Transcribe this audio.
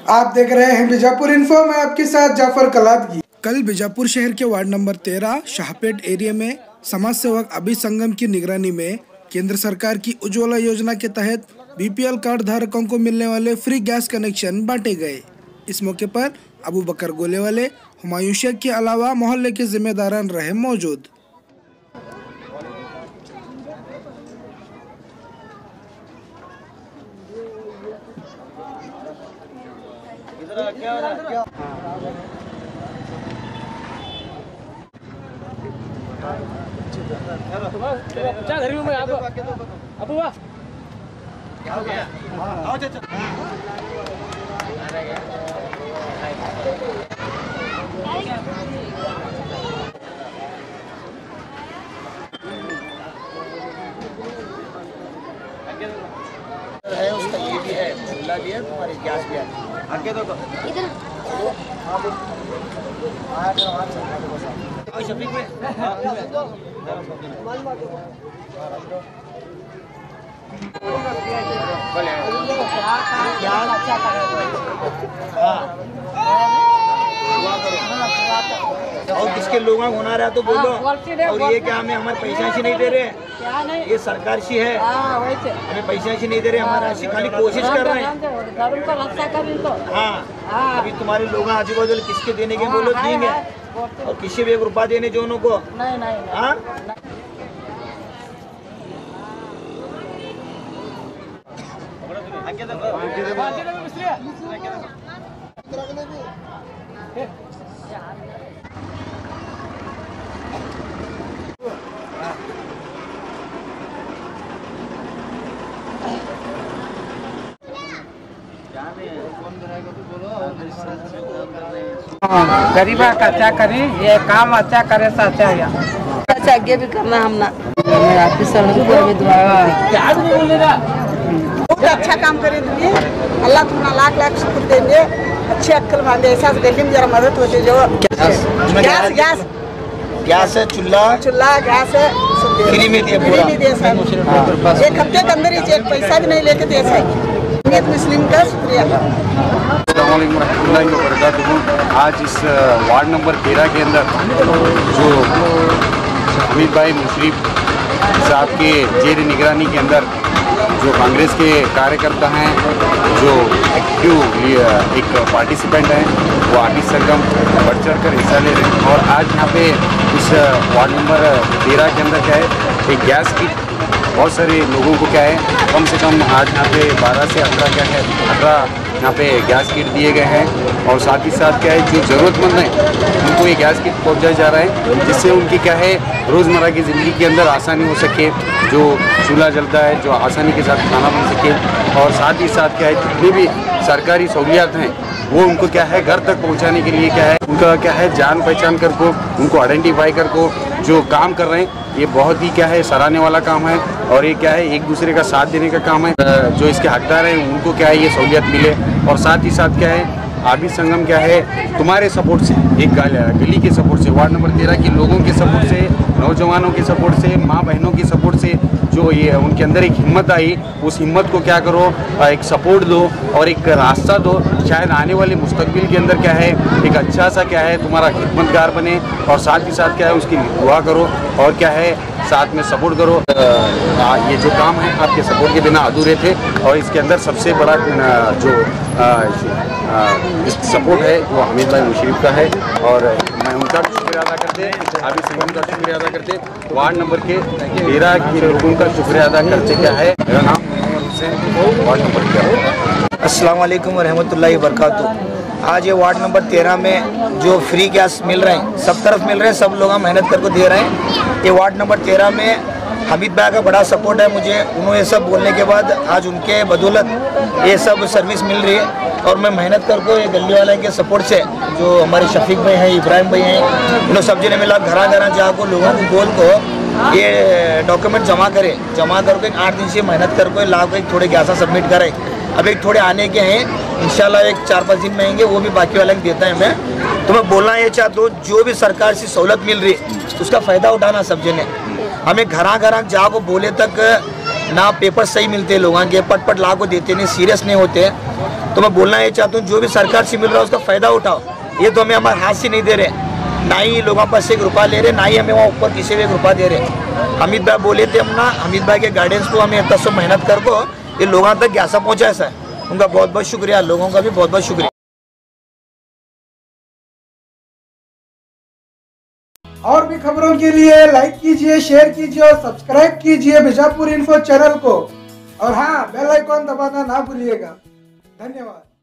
आप देख रहे हैं बीजापुर इन्फो में आपके साथ जाफर कलादगी। कल बीजापुर शहर के वार्ड नंबर 13 शाहपेट एरिया में समाज सेवक अभी संगम की निगरानी में केंद्र सरकार की उज्ज्वला योजना के तहत बीपीएल कार्ड धारकों को मिलने वाले फ्री गैस कनेक्शन बांटे गए। इस मौके पर अबू बकर गोलेवाले, हुमायूं शेख के अलावा मोहल्ले के जिम्मेदारान रहे मौजूद। है उसका ये भी है, चूल्हा भी है, तुम्हारी गैस भी है। आगे तो इधर शफीक में और किसके लोग होना रहा तो बोलो। और ये क्या हमें हमारे पैसा से नहीं दे रहे, ये सरकार से है, हमें पैसा से नहीं दे रहे, हमारा खाली कोशिश कर रहे हैं। हाँ, अभी तुम्हारे लोग आजू बाजू किसके देने के बोलो देंगे, और किसी भी 1 रुपया देने जो उनको हाँ गरीबा का अच्छा करे, ये काम अच्छा करे अच्छा है। अच्छा आगे भी करना हम ना बहुत अच्छा काम करे तुम्हें, अल्लाह तुम्हारा लाख लाख शुक्र देंगे। अच्छे अक्ल मांगे, ऐसा गली में जरा मदद होती जो गैस है, चूल्हा गैस है, फ्री में दिए पूरा। एक हफ्ते के अंदर ही एक पैसा भी नहीं लेके दे सके। मुस्लिम का शुक्रिया। आज इस वार्ड नंबर 13 के अंदर जो हमीद भाई मुशरीफ साहब के जेर निगरानी के अंदर जो कांग्रेस के कार्यकर्ता हैं, जो एक्टिव एक पार्टिसिपेंट हैं, वो आदि सरगम बढ़ चढ़ कर हिस्सा ले रहे हैं। और आज यहाँ पे इस वार्ड नंबर 13 के अंदर क्या है, एक गैस की बहुत सारे लोगों को क्या है, कम से कम आज यहाँ पे 12 से 18 क्या है 18 यहाँ पे गैस किट दिए गए हैं। और साथ ही साथ क्या है, जो ज़रूरतमंद हैं उनको ये गैस किट पहुँचाया जा रहा है, जिससे उनकी क्या है रोज़मर्रा की ज़िंदगी के अंदर आसानी हो सके, जो चूल्हा जलता है जो आसानी के साथ खाना बन सके। और साथ ही साथ क्या है, जितनी भी सरकारी सहूलियात हैं वो उनको क्या है घर तक पहुंचाने के लिए क्या है, उनका क्या है जान पहचान कर को, उनको आइडेंटिफाई कर को जो काम कर रहे हैं, ये बहुत ही क्या है सराहने वाला काम है। और ये क्या है एक दूसरे का साथ देने का काम है। जो इसके हकदार हैं उनको क्या है ये सहूलियत मिले। और साथ ही साथ क्या है आबिद संगम क्या है तुम्हारे सपोर्ट से, एक गली के सपोर्ट से, वार्ड नंबर 13 के लोगों के सपोर्ट से, नौजवानों के सपोर्ट से, माँ बहनों की सपोर्ट से, जो ये उनके अंदर एक हिम्मत आई, उस हिम्मत को क्या करो एक सपोर्ट दो और एक रास्ता दो, शायद आने वाले मुस्तकबिल के अंदर क्या है एक अच्छा सा क्या है तुम्हारा खिदमतगार बने। और साथ ही साथ क्या है उसकी दुआ करो और क्या है साथ में सपोर्ट करो। ये जो काम है आपके सपोर्ट के बिना अधूरे थे। और इसके अंदर सबसे बड़ा जो सपोर्ट है वो हमीद भाई मुशरीफ का है। और मैं उनका शुक्रिया अदा करते, आबिद संगम का शुक्रिया अदा करते, वार्ड नंबर के 13 के लोगों का शुक्रिया अदा करते। क्या है मेरा नाम हुसैन, वार्ड नंबर 13। अस्सलाम वालेकुम रहमतुल्लाहि वबरकातुहू। आज ये वार्ड नंबर 13 में जो फ्री गैस मिल रहे हैं, सब तरफ मिल रहे हैं, सब लोग हम मेहनत करके दे रहे हैं। ये वार्ड नंबर 13 में हमीद भाई का बड़ा सपोर्ट है मुझे। उन्होंने ये सब बोलने के बाद आज उनके बदौलत ये सब सर्विस मिल रही है। और मैं मेहनत करके ये गली वाले के सपोर्ट से, जो हमारे शफीक भाई हैं, इब्राहिम भाई हैं, इन लोग सब जने मिला घरा घरा जाकर लोगों को बोल को ये डॉक्यूमेंट जमा करके 8 दिन से मेहनत करके लाभ एक थोड़े गैसा सबमिट करें। अब एक थोड़े आने के हैं, इंशाल्लाह एक 4-5 दिन में आएंगे, वो भी बाकी वाले को देता है मैं। तो मैं बोलना ये चाहता हूँ, जो भी सरकार से सहूलत मिल रही है उसका फ़ायदा उठाना सब जने। हमें घरा घरा जाको बोले तक ना पेपर सही मिलते लोगों के, पट ला को देते नहीं, सीरियस नहीं होते। तो मैं बोलना ये चाहता हूँ जो भी सरकार से मिल रहा है उसका फ़ायदा उठाओ। ये तो हमें हमारे हाथ से नहीं दे रहे, ना ही लोगों पास से 1 रुपया ले रहे, ना ही हमें वहाँ ऊपर किसी भी 1 रुपया दे रहे। हमीद भाई बोले थे हम ना, हमीद भाई के गाइडेंस को हमें इतना सब मेहनत कर को ये लोगों तक कैसा पहुँचा ऐसा है, उनका बहुत बहुत शुक्रिया, लोगों का भी बहुत बहुत शुक्रिया। और भी खबरों के लिए लाइक कीजिए, शेयर कीजिए और सब्सक्राइब कीजिए बीजापुर इन्फो चैनल को। और हाँ, बेल आइकॉन दबाना ना भूलिएगा। धन्यवाद।